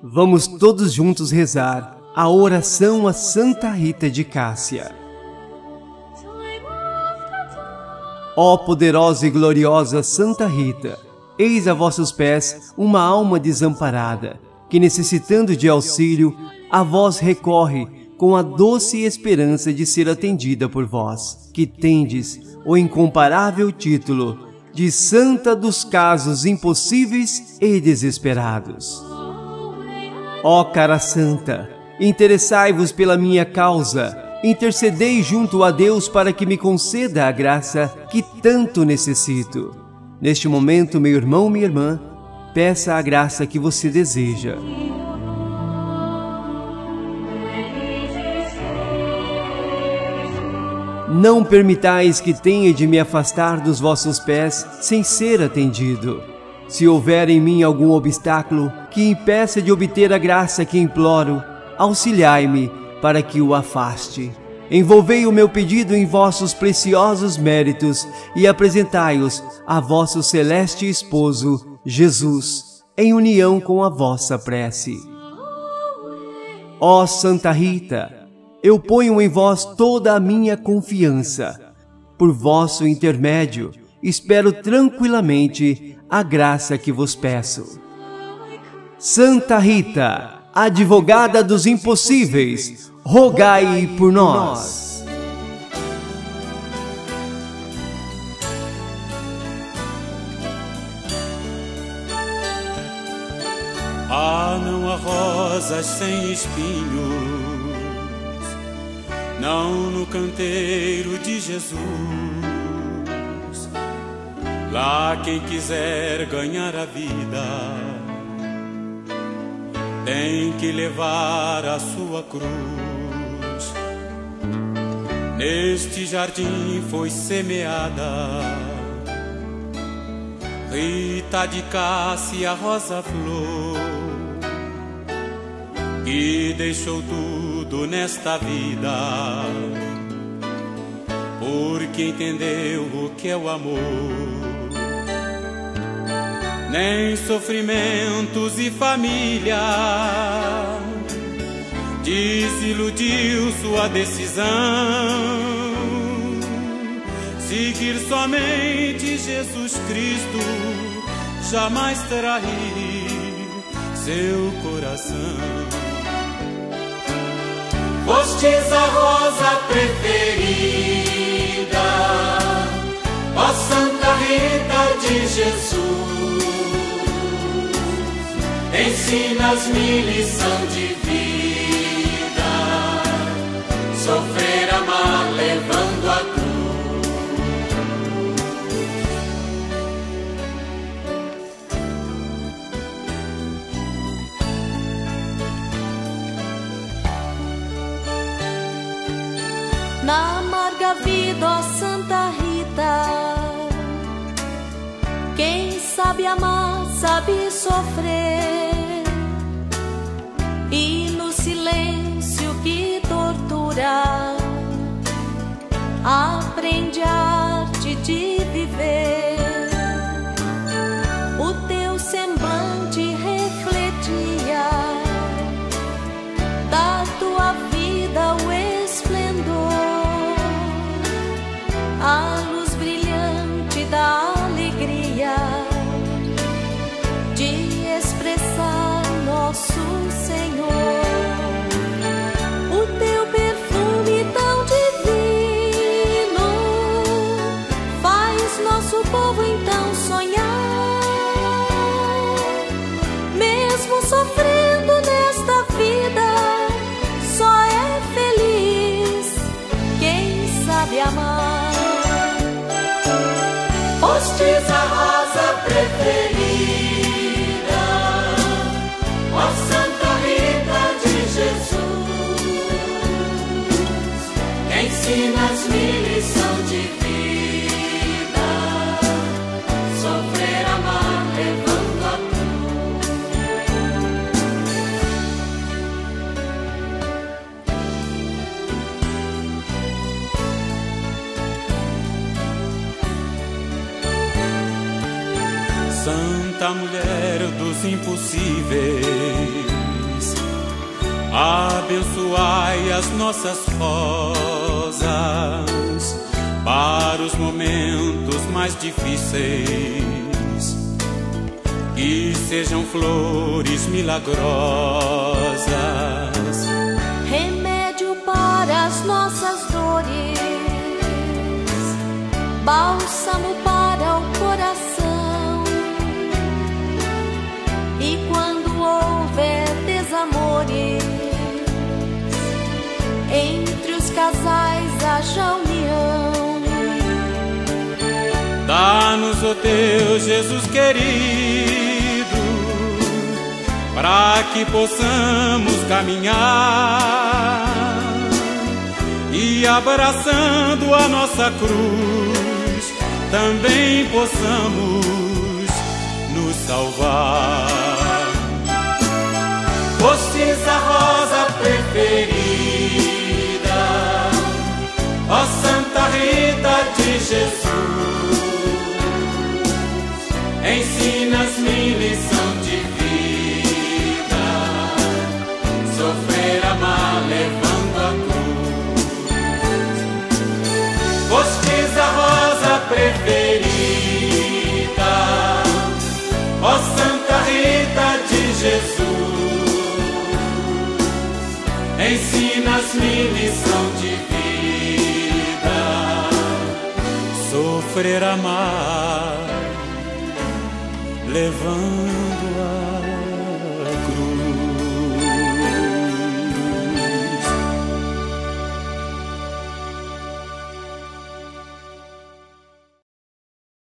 Vamos todos juntos rezar a oração a Santa Rita de Cássia. Ó poderosa e gloriosa Santa Rita, eis a vossos pés uma alma desamparada, que necessitando de auxílio, a vós recorre com a doce esperança de ser atendida por vós, que tendes o incomparável título de Santa dos casos impossíveis e desesperados. Ó cara Santa, interessai-vos pela minha causa, intercedei junto a Deus para que me conceda a graça que tanto necessito. Neste momento, meu irmão, minha irmã, peça a graça que você deseja. Não permitais que tenha de me afastar dos vossos pés sem ser atendido. Se houver em mim algum obstáculo que impeça de obter a graça que imploro, auxiliai-me para que o afaste. Envolvei o meu pedido em vossos preciosos méritos e apresentai-os a vosso celeste esposo, Jesus, em união com a vossa prece. Ó Santa Rita, eu ponho em vós toda a minha confiança. Por vosso intermédio, espero tranquilamente a graça que vos peço. Santa Rita, advogada dos impossíveis, rogai por nós. Ah, não há rosas sem espinhos, não no canteiro de Jesus. Lá quem quiser ganhar a vida tem que levar a sua cruz. Neste jardim foi semeada Rita de Cássia, rosa flor, que deixou tudo nesta vida porque entendeu o que é o amor. Nem sofrimentos e família desiludiu sua decisão. Seguir somente Jesus Cristo, jamais trair seu coração. Fostes a rosa preferida, ó Santa Rita de Jesus. Ensinas-me lição de vida, sofrer, amar, levando a cruz. Na amarga vida, ó Santa Rita, quem sabe amar, sabe sofrer, e no silêncio que tortura, aprende a arte de viver. O teu semblante refletia da tua vida o esplendor, a luz brilhante da alegria de expressar nosso Senhor. O teu perfume tão divino faz nosso povo então sonhar. Mesmo sofrendo nesta vida, só é feliz quem sabe amar. Fostes a rosa preferida, ó Santa Rita de Jesus. Ensinas-me lição de vida, sofrer, amar, levando a Santa mulher dos impossíveis, Abençoai as nossas rosas para os momentos mais difíceis, que sejam flores milagrosas, remédio para as nossas dores, bálsamo para o coração. E quando houver desamores, entre os casais haja união. Dá-nos, ó Deus Jesus querido, para que possamos caminhar e, abraçando a nossa cruz, também possamos nos salvar. Fostes a rosa preferida, ó Santa Rita de Jesus, ensinas-me lição de vida, sofrer, amar, levando a cruz. Fostes a rosa preferida, ó Santa Rita de Jesus, ensinas-me lição de vida, sofrer, amar, levando a